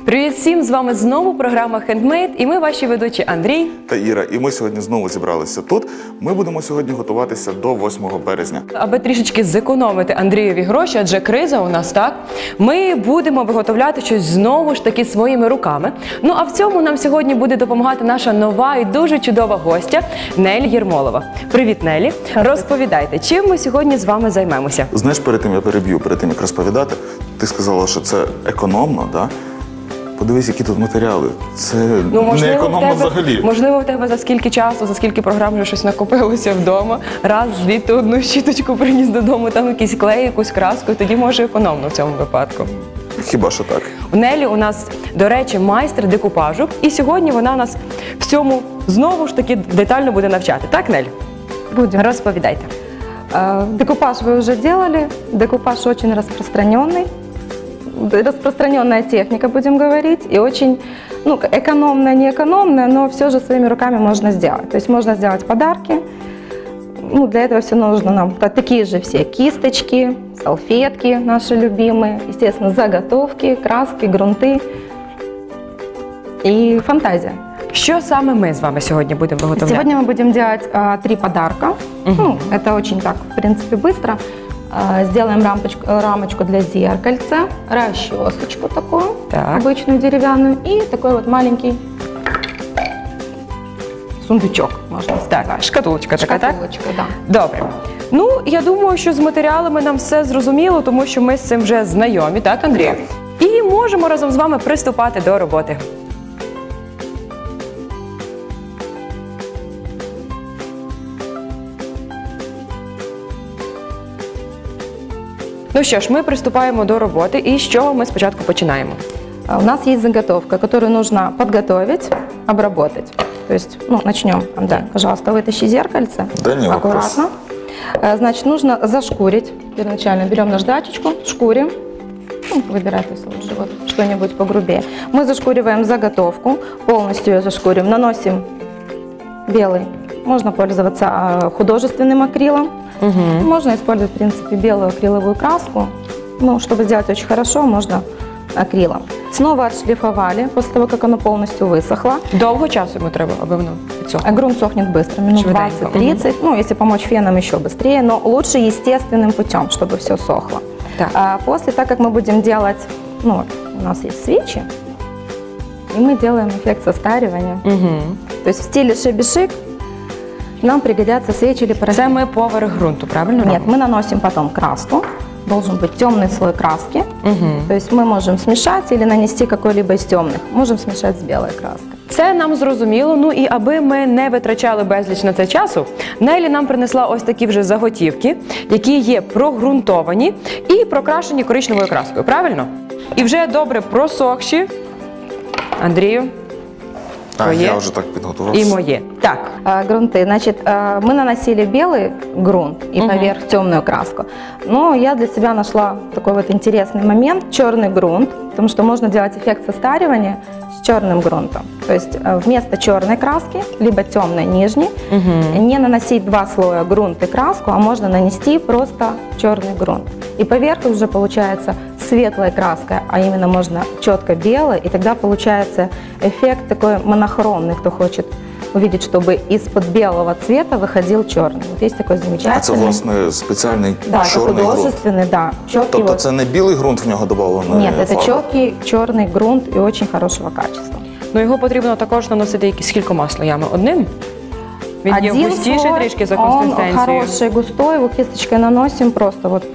Привіт всім! З вами знову програма Handmade і ми ваші ведучі Андрій та Іра. І ми сьогодні знову зібралися тут. Ми будемо сьогодні готуватися до 8 березня. Аби трішечки зекономити Андрієві гроші, адже криза у нас, так? Ми будемо виготовляти щось знову ж таки своїми руками. Ну а в цьому нам сьогодні буде допомагати наша нова і дуже чудова гостя Нелі Єрмолова. Привіт, Нелі! Розповідайте, чим ми сьогодні з вами займемося? Знаєш, перед тим як розповідати, ти сказала, що це економно, так? Подивись, які тут матеріали. Це не економно взагалі. Можливо, в тебе за скільки часу, за скільки програм вже щось накопилося вдома. Раз, звідти одну щіточку приніс додому, там якийсь клей, якусь краску, і тоді може економно в цьому випадку. Хіба що так. Нелі у нас, до речі, майстер декупажу. І сьогодні вона нас в цьому знову ж таки детально буде навчати. Так, Нель? Будем. Розповідайте. Декупаж вы уже делали. Декупаж очень распространенный. Распространенная техника, будем говорить, и очень экономная, не экономная, но все же своими руками можно сделать. То есть можно сделать подарки. Для этого все нужно нам такие же все кисточки, салфетки наши любимые, естественно, заготовки, краски, грунты и фантазия. Що саме ми з вами сьогодні будемо виготовляти? Сегодня мы будем делать 3 подарка. Это очень так, в принципе, быстро. Сделаем рамочку для зеркальца, расчесочку такую, обычную деревянную, и такой вот маленький сундучок, можно сказать. Так, шкатулочка така, так? Шкатулочка, да. Добре. Ну, я думаю, що з матеріалами нам все зрозуміло, тому що ми з цим вже знайомі, так, Андрій? І можемо разом з вами приступати до роботи. Ну що ж, ми приступаємо до роботи, і з чого ми спочатку починаємо? У нас есть заготовка, которую нужно подготовить, обработать. То есть, начнем. Андрей, пожалуйста, вытащи зеркальце. Да не аккуратно. Значит, нужно зашкурить. Первоначально берем наждачечку, шкурим. Выбирайте лучше что-нибудь погрубее. Мы зашкуриваем заготовку, полностью ее зашкурим, наносим белый. Можно пользоваться художественным акрилом. Можно использовать, в принципе, белую акриловую краску. Чтобы сделать очень хорошо, можно акрилом. Снова отшлифовали после того, как оно полностью высохло. Довго часу йому треба, аби воно підсохло? Грунт сохнет быстро, минут 20-30. Если помочь феном, еще быстрее, но лучше естественным путем, чтобы все сохло. После, так как мы будем делать, у нас есть свечи, и мы делаем эффект состаривания. То есть в стиле шебешик нам пригодятся свечи или парафин. Це ми поверх ґрунту, правильно? Нет, мы наносим потом краску. Должен быть темный слой краски. То есть мы можем смешать или нанести какой-либо из темных. Можем смешать с белой краской. Це нам зрозуміло. Ну і аби ми не витрачали безліч на це часу, Нелі нам принесла ось такі вже заготівки, які є прогрунтовані і прокрашені коричневою краскою, правильно? І вже добре просохші. Андрію. Я уже так подготовился. И мое. Так. Грунты. Значит, мы наносили белый грунт и поверх темную краску. Но я для себя нашла такой вот интересный момент. Черный грунт. Потому что можно делать эффект состаривания с черным грунтом. То есть вместо черной краски, либо темной нижней, не наносить 2 слоя грунт и краску, а можно нанести просто черный грунт. И поверх уже получается светлой краской, а именно можно четко белой, и тогда получается эффект такой монохромный, кто хочет увидеть, чтобы из-под белого цвета выходил черный. Вот есть такой замечательный. А це, власне, спеціальний чорний художественный, грунт? Тобто це не білий ґрунт в нього додавано? Нет, это четкий черный грунт и очень хорошего качества. Ну його потрібно також наносити скількома слоями? Одним? Він є густіший трішки за консистенцією? Он хороший, густой, его кисточкой наносим просто вот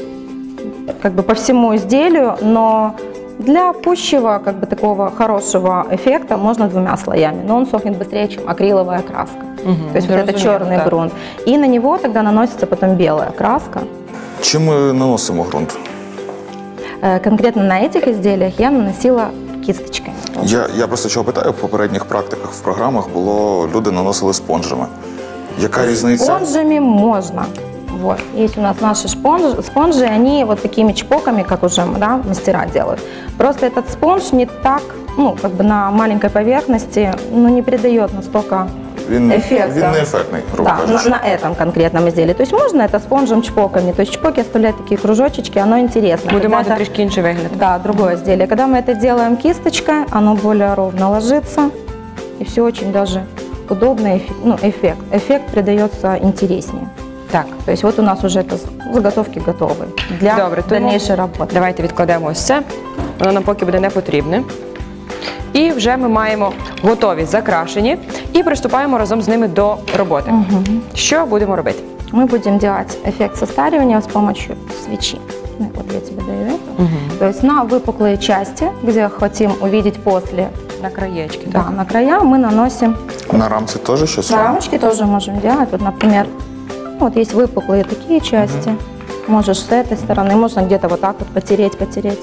по всему изделию, но для пущего, такого хорошего эффекта можно 2 слоями, но он сохнет быстрее, чем акриловая краска. То есть вот это черный грунт. И на него тогда наносится потом белая краска. Чим ми наносимо ґрунт? Конкретно на этих изделиях я наносила кисточкой. Я просто чого питаю, в попередніх практиках в програмах було, люди наносили спонжами. Яка різниця? Спонжами можно. Вот. Есть у нас наши спонжи, они вот такими чпоками, как уже мастера делают. Просто этот спонж не так, на маленькой поверхности, не придает настолько він эффекта. не ефектний, грубо Да, кажучи. на этом конкретном изделии. То есть можно это спонжем, чпоками. То есть чпоки оставлять такие кружочечки, оно интересно. Буде Когда мати это- трішки інший вигляд. Да, другое изделие. Когда мы это делаем кисточкой, оно более ровно ложится, и все очень даже удобно, эффект придается интереснее. Так. То есть вот у нас уже это заготовки готовы для Добре, тому дальнейшей работы. давайте відкладемо ось це. Воно нам поки буде не потрібне. І вже ми маємо готові, закрашені, і приступаємо разом з ними до роботи. Що будемо робити? Мы будем делать эффект состаривания с помощью свечи. Ну, вот я тебе даю это. То есть на выпуклые части, где хотим увидеть после, На краєчки, да, на края мы наносим. На рамці теж щось? Рамочки тоже можем делать. Вот, например, вот есть выпуклые такие части. Можешь с этой стороны, можно где-то вот так вот потереть.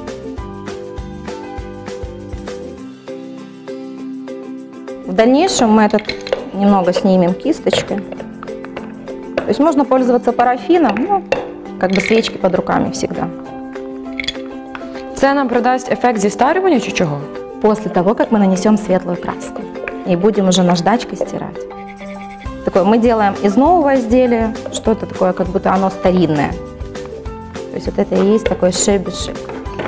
В дальнейшем мы этот немного снимем кисточкой. То есть можно пользоваться парафином, ну, как бы свечки под руками всегда. Це нам придасть ефект зістарювання чи чого? После того, как мы нанесем светлую краску и будем уже наждачкой стирать. Такое мы делаем из нового изделия что-то такое, как будто оно старинное. То есть вот это и есть такой шебешек.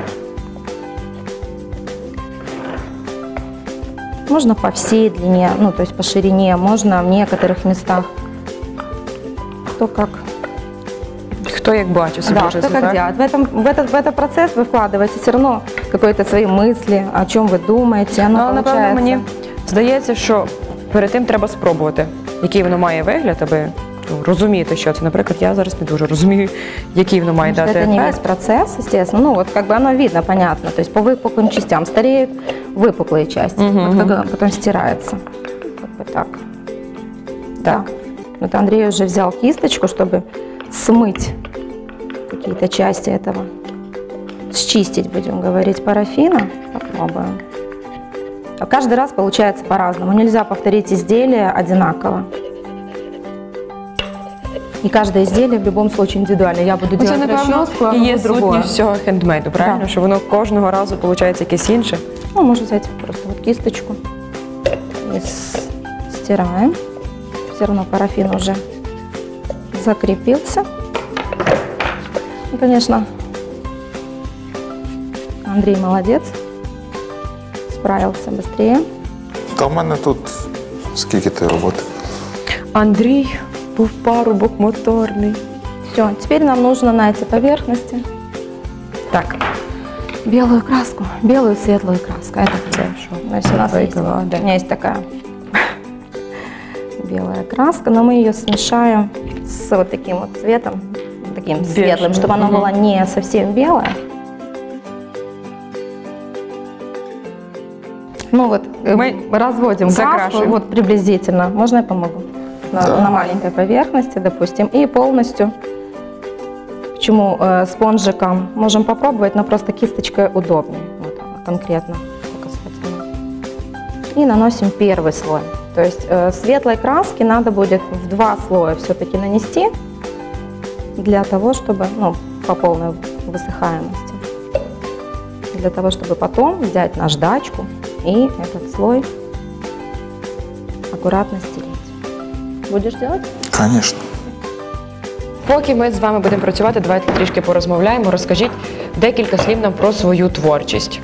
Можно по всей длине, ну то есть по ширине, можно в некоторых местах. Кто как. Хто як бачить собі Да, вже кто це, как так? делает. В этот процесс вы вкладываете все равно какие-то свои мысли, о чем вы думаете. Оно Але, напевно, получается. мені здається, що перед тим треба спробувати, який воно має вигляд, аби розуміти, що це. Наприклад, я зараз не дуже розумію, який воно має Потому что дати это не весь ефект. процесс, естественно. Ну, вот как бы оно видно, понятно. То есть по выпуклым частям стареют выпуклые части, вот когда потом стирается. Как бы так. Так. Вот Андрей уже взял кисточку, чтобы смыть какие-то части этого. Счистить, будем говорить, парафина. Попробуем. А каждый раз получается по-разному. Нельзя повторить изделие одинаково. И каждое изделие в любом случае индивидуально. Я буду Ну, це, делать напевно, расческу, а і є буду другое. сутність всього хендмейду, правильно? Да. Що воно кожного разу виходить якесь інше. Ну, можно взять просто вот кисточку и стираем. Все равно парафин уже закрепился. И, конечно, Андрей молодец, справился быстрее. Та в мене тут скільки ти роботи? Андрій був парубок моторний. Все, теперь нам нужно на эти поверхности Так, белую краску, белую светлую краску. Это це що? то есть у нас есть, Прикладываем, да. у меня есть такая белая краска, но мы ее смешаем с вот таким вот цветом, таким светлым, чтобы оно было не совсем белое. Ну вот, Мы разводим краску, закрашиваем. вот приблизительно. Можно я помогу? На маленькой поверхности, допустим, и полностью. Почему спонжиком можем попробовать, но просто кисточкой удобнее, вот она конкретно касательно. И наносим первый слой. То есть светлой краски надо будет в 2 слоя все-таки нанести для того, чтобы, ну, по полной высыхаемости. Для того, чтобы потом взять наждачку и этот слой аккуратно стереть. Будешь делать? Звісно. Поки ми з вами будемо працювати, давайте трішки порозмовляємо. Розкажіть декілька слів нам про свою творчість.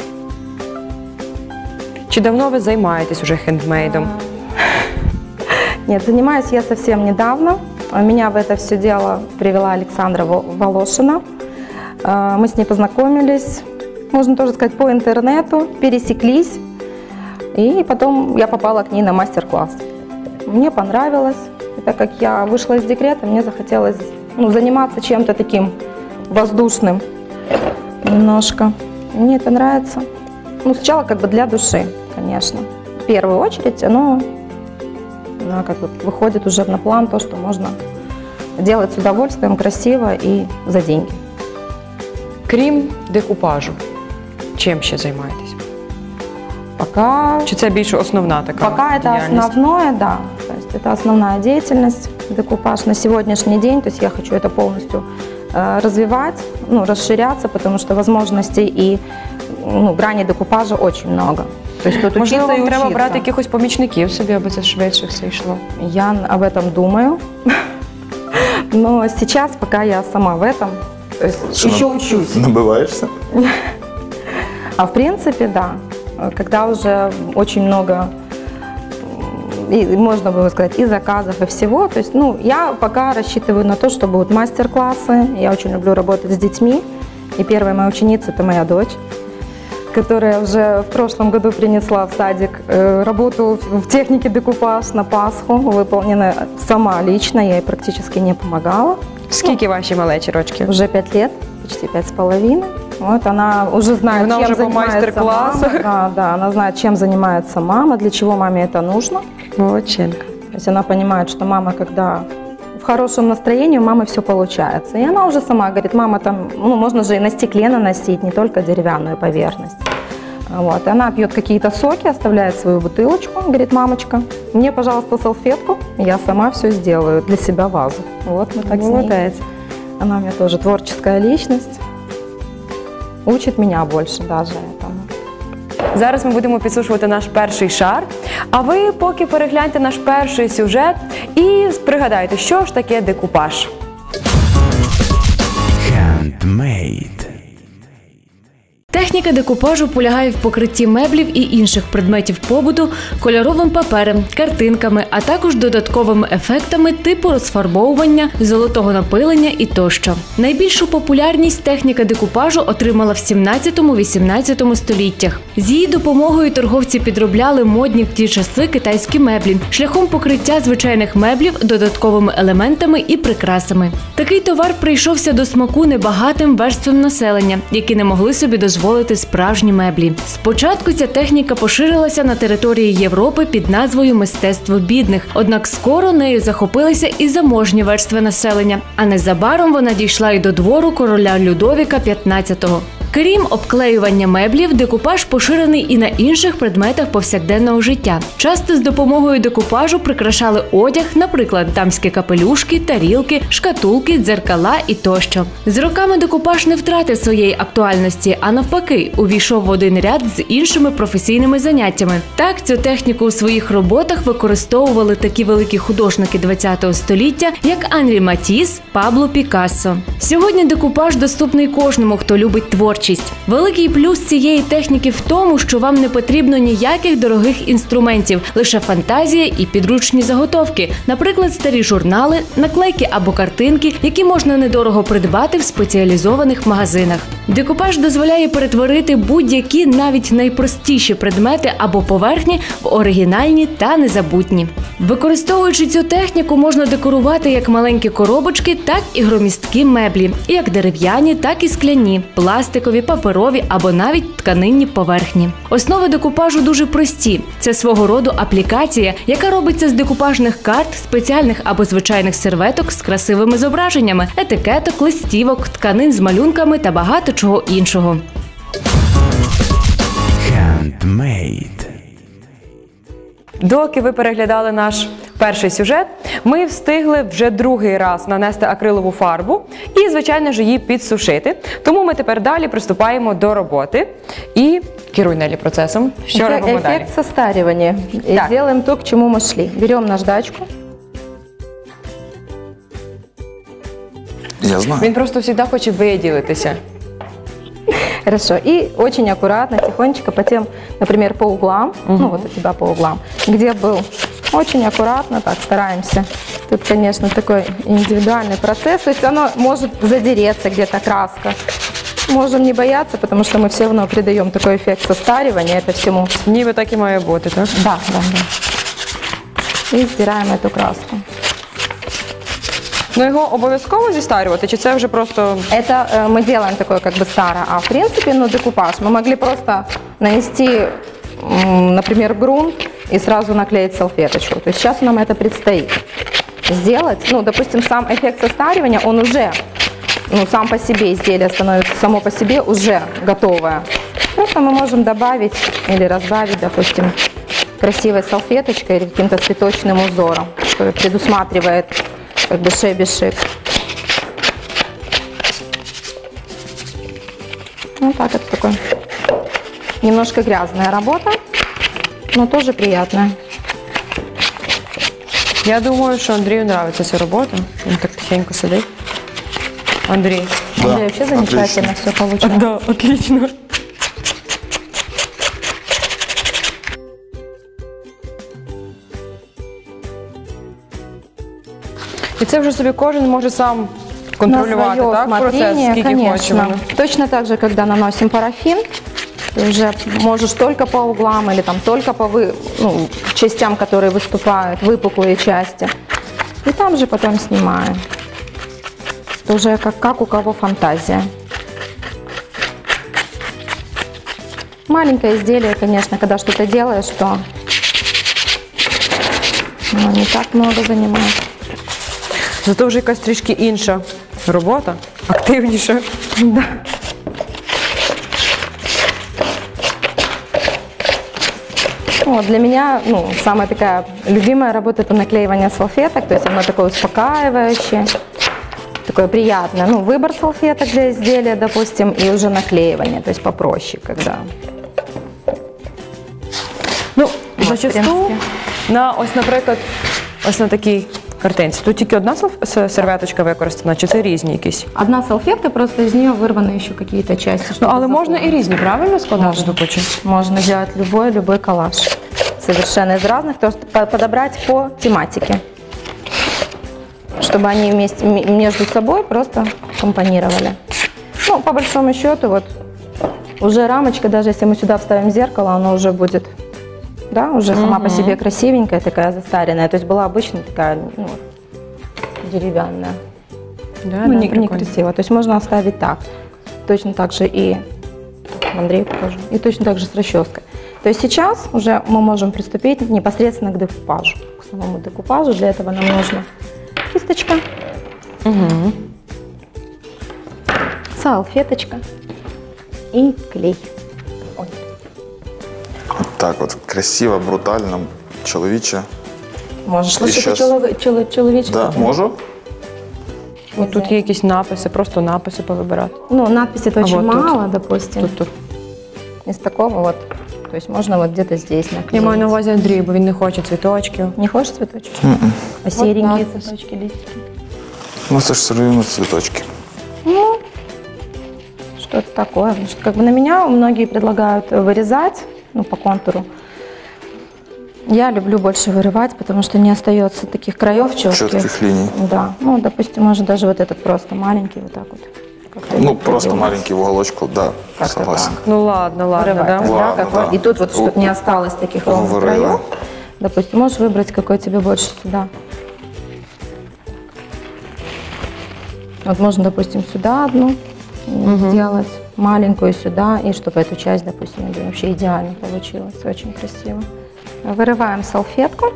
Чи давно ви займаєтесь уже хендмейдом? Нет, занимаюсь я совсем недавно. Меня в это все дело привела Александра Волошина. Мы с ней познакомились, можно тоже сказать, по интернету, пересеклись. И потом я попала к ней на мастер-класс. Мне понравилось. И так как я вышла из декрета, мне захотелось, ну, заниматься чем-то таким воздушным немножко. Мне это нравится. Ну, сначала как бы для души, конечно. В первую очередь оно как бы выходит уже на план то, что можно делать с удовольствием, красиво и за деньги. Крім декупажу, чим ще займаєтесь? Пока Чи це більше основна така это діяльність? основное, да. То есть это основная деятельность, декупаж на сегодняшний день. То есть я хочу это полностью развивать, ну, расширяться, потому что возможностей и, ну, граней декупажа очень много. То есть тут Можливо, учиться и вам треба учиться. брати якихось помічників собі, аби це швидше все йшло. Я об этом думаю. Но сейчас, пока я сама в этом, то есть Что, еще учусь. Набиваєшся? А в принципе, да, когда уже очень много, и можно было сказать, и заказов, и всего, то есть, ну, я пока рассчитываю на то, что будут мастер-классы, я очень люблю работать с детьми, и первая моя ученица – это моя дочь, которая уже в прошлом году принесла в садик работу в технике декупаж на Пасху, выполнена сама лично, я ей практически не помогала. Скільки ваші малечі рочки? Уже 5 лет, почти 5,5. Вот она уже знает, Она чем уже по занимается мастер-классах. мама. Да, она знает, чем занимается мама, для чего маме это нужно. Молодчинка. То есть она понимает, что мама, когда в хорошем настроении, у мамы все получается. И она уже сама говорит, мама, там, ну, можно же и на стекле наносить, не только деревянную поверхность. Вот. И она пьет какие-то соки, оставляет свою бутылочку, говорит, мамочка, мне, пожалуйста, салфетку, я сама все сделаю, для себя вазу. Вот мы так с ней. Молодець. Она у меня тоже творческая личность. Учит меня больше даже этому. Зараз ми будемо підсушувати наш перший шар, а ви поки перегляньте наш перший сюжет і пригадайте, що ж таке декупаж. Handmade. Техніка декупажу полягає в покритті меблів і інших предметів побуту кольоровим папером, картинками, а також додатковими ефектами типу розфарбовування, золотого напилення і тощо. Найбільшу популярність техніка декупажу отримала в 17-18 століттях. З її допомогою торговці підробляли модні в ті часи китайські меблі, шляхом покриття звичайних меблів додатковими елементами і прикрасами. Такий товар прийшовся до смаку небагатим верствам населення, які не могли собі дозволити справжні меблі. Спочатку ця техніка поширилася на території Європи під назвою «мистецтво бідних», однак скоро нею захопилися і заможні верстви населення, а незабаром вона дійшла і до двору короля Людовіка XV. Крім обклеювання меблів, декупаж поширений і на інших предметах повсякденного життя. Часто з допомогою декупажу прикрашали одяг, наприклад, дамські капелюшки, тарілки, шкатулки, дзеркала і тощо. З роками декупаж не втратив своєї актуальності, а навпаки, увійшов в один ряд з іншими професійними заняттями. Так, цю техніку у своїх роботах використовували такі великі художники ХХ століття, як Анрі Матіс, Пабло Пікассо. Сьогодні декупаж доступний кожному, хто любить творчість. Великий плюс цієї техніки в тому, що вам не потрібно ніяких дорогих інструментів, лише фантазія і підручні заготовки, наприклад, старі журнали, наклейки або картинки, які можна недорого придбати в спеціалізованих магазинах. Декупаж дозволяє перетворити будь-які, навіть найпростіші предмети або поверхні в оригінальні та незабутні. Використовуючи цю техніку, можна декорувати як маленькі коробочки, так і громісткі меблі, як дерев'яні, так і скляні, пластикові, паперові або навіть тканинні поверхні. Основи декупажу дуже прості. Це свого роду аплікація, яка робиться з декупажних карт, спеціальних або звичайних серветок з красивими зображеннями, етикеток, листівок, тканин з малюнками та багато чого іншого. Handmade. Доки ви переглядали наш перший сюжет, ми встигли вже другий раз нанести акрилову фарбу і, звичайно ж, її підсушити. Тому ми тепер далі приступаємо до роботи і керуй, Нелі, процесом. Що робимо далі? Эффект состаривания. И Так. делаем то, к чему мы шли. Берем наждачку. Я знаю. Він просто завжди хоче виділитися. Хорошо. И очень аккуратно, тихонечко, по тем, например, по углам, ну вот у тебя по углам, где был, очень аккуратно так стараемся. Тут, конечно, такой индивидуальный процесс, то есть оно может задереться где-то краска. Можем не бояться, потому что мы все равно придаем такой эффект состаривания это всему. Ніби так і має бути, так? Да, да, да. И стираем эту краску. Ну його обов'язково зістарювати, чи це вже просто... Это мы делаем такое как бы старое, а в принципе, ну, декупаж. Мы могли просто нанести, например, грунт и сразу наклеить салфеточку. То есть сейчас нам это предстоит сделать. Ну, допустим, сам эффект состаривания, он уже, ну, сам по себе изделие становится само по себе уже готовое. Просто мы можем добавить или разбавить, допустим, красивой салфеточкой или каким-то цветочным узором, что предусматривает как бы шебешек. Вот так это такой немножко грязная работа. но тоже приятная. Я думаю, що Андрію подобається ця робота. Він так тихенько сидить. Андрій. Да, Андрей, вообще замечательно отлично. все получается. Да, отлично. І це вже собі кожен може сам контролювати, На так? своё Процес, усмотрение, скільки хоче конечно. воно. Точно так же, когда наносим парафин, ты уже можешь только по углам или там только по частям, которые выступают, выпуклые части. И там же потом снимаем. Это уже как у кого фантазия. Маленькое изделие, конечно, когда что-то делаешь, то не так много занимает. Зато вже якась трішки інша робота, активніша. Вот, для меня самая такая любимая работа – это наклеивание салфеток, то есть оно такое успокаивающее, такое приятное. Выбор салфеток для изделия, допустим, и уже наклеивание, то есть попроще, когда… Ну, в зачасту принципі. наприклад, ось на такій картинці. Тут тільки одна серветочка використана, чи це різні якісь? Одна салфетка, просто из нее вырваны еще какие-то части. Ну, чтобы але можна і заполнить. різні, правильно складати до кучі? Можно делать любой коллаж. Совершенно из разных, то есть подобрать по тематике. Чтобы они вместе, между собой просто компонировали. Ну, по большому счету, вот уже рамочка, даже если мы сюда вставим зеркало, оно уже будет, да, уже сама по себе красивенькая, такая застаренная. То есть была обычно такая, деревянная. Да, Некрасиво. То есть можно оставить так. Точно так же и Андрею покажу. И точно так же с расческой. То есть сейчас уже мы можем приступить непосредственно к декупажу. К самому декупажу. Для этого нам нужна кисточка, салфеточка и клей. Ой. От так от, красиво, брутально, чоловіче. Можешь И лучше щас- человечек. Да, можу? От тут є якісь написи, просто написи повибирати. Надписи это очень вот тут? мало, допустим. Тут. Из такого вот. То есть можно вот где-то здесь Я наклеить. маю на увазі Андрію, бо він не хоче цвіточків. Не хочешь цветочки? А серенькие надпись. цветочки, листики? Ну це ж все одно цвіточки. Что-то такое. Потому что как бы на меня многие предлагают вырезать, по контуру. Я люблю больше вырывать, потому что не остается таких краев четких. Чітких ліній. Да. Допустим, может даже вот этот просто маленький вот так вот. как-то Ну, его просто придумать. маленький в уголочку, да, Как-то согласен. Ну ладно, Вырывать, да? да, Ладно, как да. вот. И тут вот, чтобы не осталось таких ровных Вырыла. краев. Допустим, можешь выбрать, какой тебе больше сюда. Вот можно, допустим, сюда одну сделать, маленькую сюда, и чтобы эту часть, допустим, вообще идеально получилось, очень красиво. Вырываем салфетку.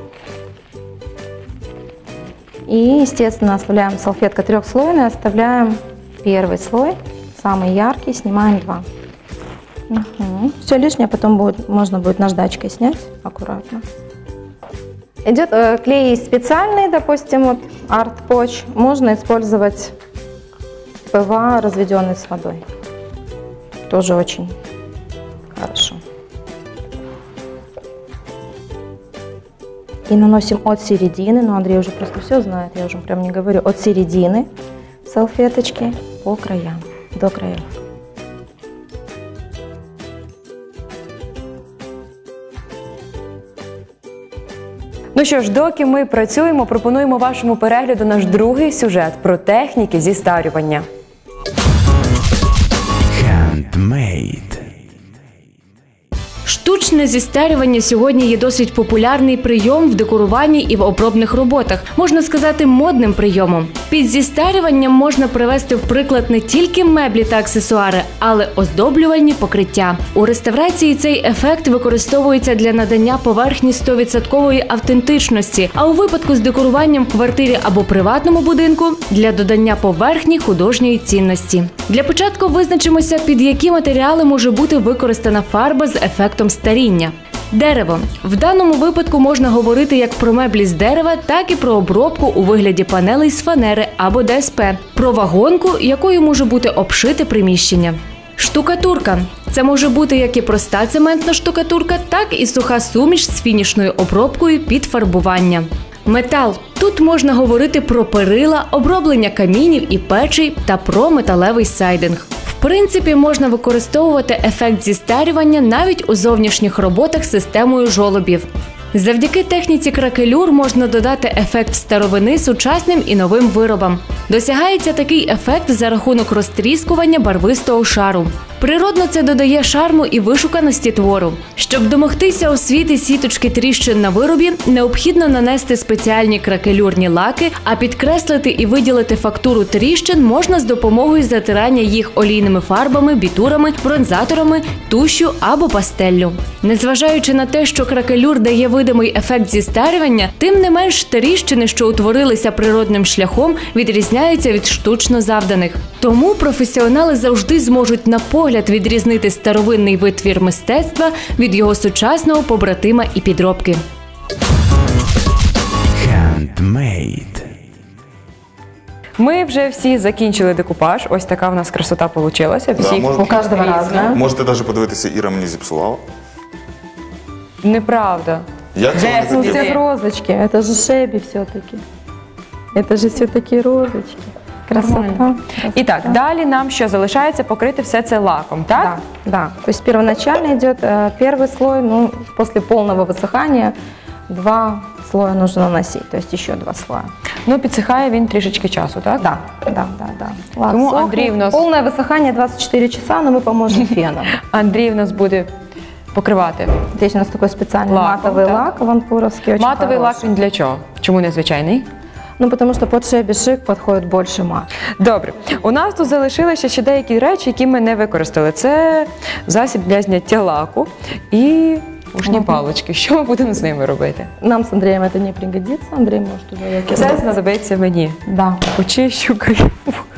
И, естественно, оставляем салфетка трехслойная, оставляем первый слой, самый яркий, снимаем два. Все лишнее потом можно будет наждачкой снять аккуратно. Идет клей специальный, допустим, вот Art Poch. Можно использовать ПВА, разведенный с водой. Тоже очень хорошо. И наносим от середины, но Андрей уже просто все знает, я уже прям не говорю, от середины салфеточки по краям, до краев. Ну що ж, доки ми працюємо, пропонуємо вашому перегляду наш другий сюжет про техніки зістарювання. Handmade. Штучне зістарювання сьогодні є досить популярний прийом в декоруванні і в обробних роботах. Можна сказати, модним прийомом. Під зістарюванням можна привести в приклад не тільки меблі та аксесуари, але оздоблювальні покриття. У реставрації цей ефект використовується для надання поверхні 100% автентичності, а у випадку з декоруванням в квартирі або приватному будинку – для додання поверхні художньої цінності. Для початку визначимося, під які матеріали може бути використана фарба з ефектом старіння. Дерево. В даному випадку можна говорити як про меблі з дерева, так і про обробку у вигляді панелей з фанери або ДСП, про вагонку, якою може бути обшите приміщення. Штукатурка. Це може бути як і проста цементна штукатурка, так і суха суміш з фінішною обробкою під фарбування. Метал. Тут можна говорити про перила, оброблення камінів і печей та про металевий сайдинг. В принципі, можна використовувати ефект зістарювання навіть у зовнішніх роботах з системою жолобів. Завдяки техніці кракелюр можна додати ефект старовини сучасним і новим виробам. Досягається такий ефект за рахунок розтріскування барвистого шару. Природно це додає шарму і вишуканості твору. Щоб домогтися освіти сіточки тріщин на виробі, необхідно нанести спеціальні кракелюрні лаки, а підкреслити і виділити фактуру тріщин можна з допомогою затирання їх олійними фарбами, бітурами, бронзаторами, тушшю або пастеллю. Незважаючи на те, що кракелюр дає видимий ефект зістарювання, тим не менш тріщини, що утворилися природним шляхом, відрізняються від штучно завданих. Тому професіонали завжди зможуть на погляд відрізнити старовинний витвір мистецтва від його сучасного побратима і підробки. Handmade. Ми вже всі закінчили декупаж. Ось така в нас красота вийшла. Всі може- У каждого разное. Можете навіть подивитися, Іра мені зіпсувала. Неправда. Я цього не Де? У хотів. всех розочки, это же шеби все-таки. Это же все-таки розочки. Красота. І так, далі нам що залишається покрити все це лаком, так? Да, да. То есть первоначально идет первый слой, ну, после полного высыхания 2 слоя нужно наносить, то есть еще 2 слоя. Ну, підсихає він трішечки часу, так? Да, да. Лак Тому сохнет. Андрій в нас- Полное высыхание 24 часа, но мы поможем феном. Андрій в нас буде покривати. Здесь у нас такой специальный Лаком, матовый да? лак, ванпуровский, очень Матовий лак хороший. він для чого? Чому незвичайний? Ну, потому что под шеби шик подходит больше мат. Добре. У нас тут залишилися ще деякі речі, які ми не використали. Це засіб для зняття лаку і ушні палички. Що ми будемо з ними робити? Нам с Андреем это не пригодится. Андрей может уже ее Це кидать. знадобиться мені. Да. Почищу свої.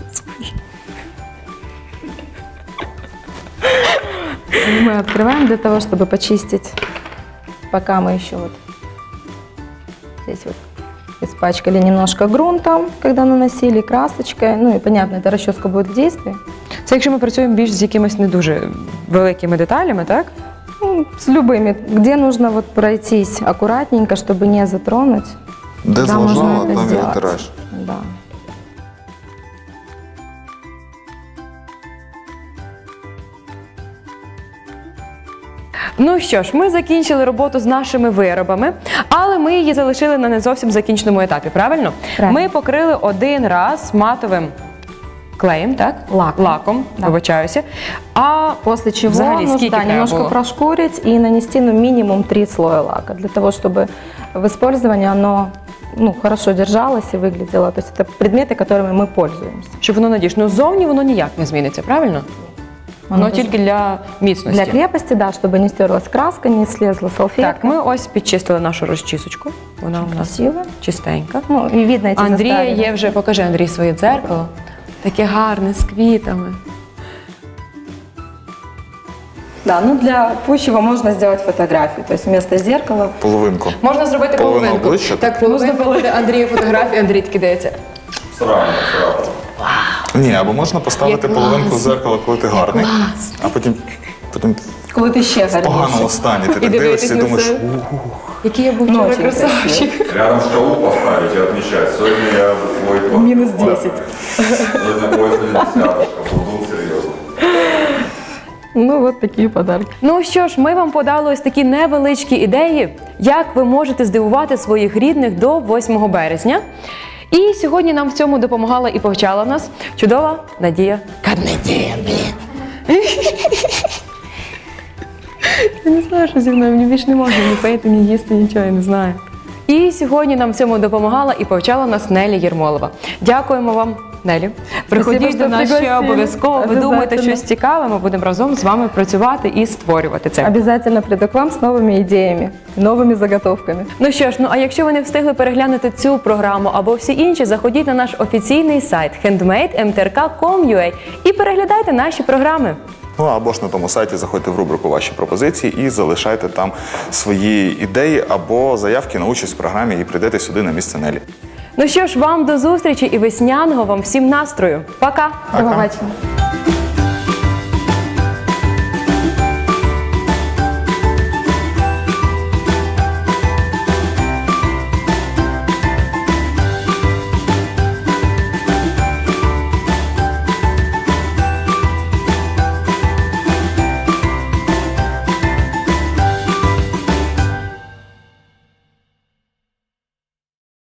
Мы открываем для того, чтобы почистить, пока мы еще вот здесь вот испачкали немножко грунтом, когда наносили, красочкой. Ну и понятно, эта расческа будет в действии. Це якщо ми працюємо більш з якимись не дуже великими деталями, так? Ну, с любыми, где нужно вот пройтись аккуратненько, чтобы не затронуть. Де Да, можно зложила, это там і сделать. витираєш. Да. Ну що ж, ми закінчили роботу з нашими виробами, але ми її залишили на не зовсім закінченому етапі, правильно? Правильно. Ми покрили один раз матовим клеєм, так? Лаком, Да. вибачаюся. А После чего взагалі, нужно скільки треба немножко було? прошкурить и нанести минимум 3 слоя лака, для того, чтобы в использовании оно хорошо держалось и выглядело. То есть это предметы, которыми мы пользуемся. Щоб воно надійшло. Ну, зовні воно ніяк не зміниться, правильно? Воно Воно тільки для міцності. Для крепости, да, чтобы не стерлась краска, не слезла салфетка. Так, ми ось підчистили нашу розчісочку. Вона у нас Красиво. чистенька. Ну, и видно эти Андрія заставины. є вже, покажи, Андрій, своє дзеркало. Таке гарне, з квітами. Да, ну для пущего можно сделать фотографию. То есть вместо зеркала Половинку. Можна зробити Половину половинку. обличчя? Так, половинку буде Андрію фотографію, Андрій таки дається. Сразу. Ні, або можна поставити Як половинку класно. в зеркало, коли ти гарний, класно. а потім коли ти ще в поганому стані. Ти так дивишся і думаєш, Який я був Ну, вчора очень красавчик. Рядом шкалу поставить и отмечать. Сегодня я твой Минус 10. Сегодня поезд на десяточка. Был серьезно. Ну, вот такі подарки. Ну що ж, ми вам подали ось такі невеличкі ідеї, як ви можете здивувати своїх рідних до 8 березня. І сьогодні нам в цьому допомагала і повчала нас чудова Надія Каднедія, блін. Я не знаю, що зі мною, мені більше не можна ні пити, ні їсти, нічого, я не знаю. І сьогодні нам в цьому допомагала і повчала нас Нелі Єрмолова. Дякуємо вам, Нелі. Приходіть що до нас ще пригласили. обов'язково. Ви думаєте Обязательно. щось цікаве, ми будемо разом з вами працювати і створювати це. Обязательно приду к вам с новыми идеями, новыми заготовками. Ну що ж, ну а якщо ви не встигли переглянути цю програму або всі інші, заходіть на наш офіційний сайт handmade.mtrk.com.ua і переглядайте наші програми. ну або ж на тому сайті заходьте в рубрику «Ваші пропозиції» і залишайте там свої ідеї або заявки на участь в програмі і прийдете сюди на місце Нелі. Ну що ж, вам до зустрічі і весняного вам всім настрою. Пока! До побачення.